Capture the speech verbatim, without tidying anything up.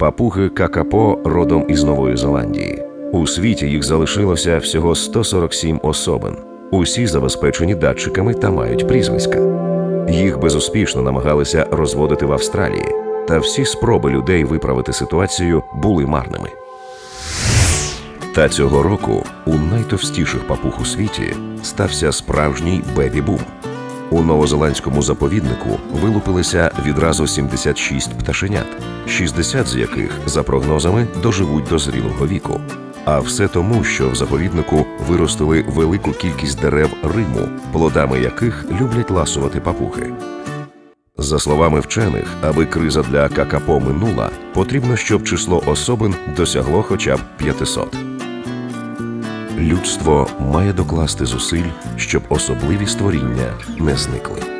Папуги какапо родом із Нової Зеландії. У світі їх залишилося всього сто сорок сім особин. Усі забезпечені датчиками та мають прізвиська. Їх безуспішно намагалися розводити в Австралії, та всі спроби людей виправити ситуацію були марними. Та цього року у найтовстіших папуг у світі стався справжній бебі-бум. У новозеландському заповіднику вилупилися відразу сімдесят шість пташенят, шістдесят з яких, за прогнозами, доживуть до зрілого віку. А все тому, що в заповіднику виростили велику кількість дерев риму, плодами яких люблять ласувати папуги. За словами вчених, аби криза для какапо минула, потрібно, щоб число особин досягло хоча б п'ятисот. Людство має докласти зусиль, щоб особливі створіння не зникли.